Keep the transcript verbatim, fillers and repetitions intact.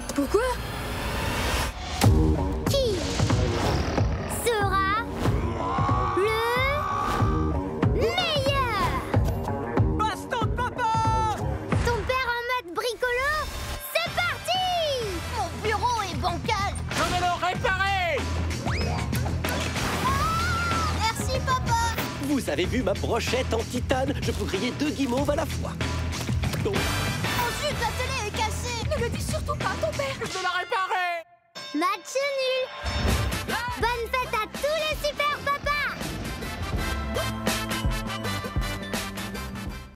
Pourquoi? Qui sera le meilleur? Baston de papa! Ton père en mode bricolo? C'est parti! Mon bureau est bancal. Je vais le réparer! Ah, merci, papa. Vous avez vu ma brochette en titane? Je peux griller deux guimauves à la fois. Donc, Oh zut, la télé est cassée. Ne le dis surtout pas à ton père! Je vais la réparer! Match nul.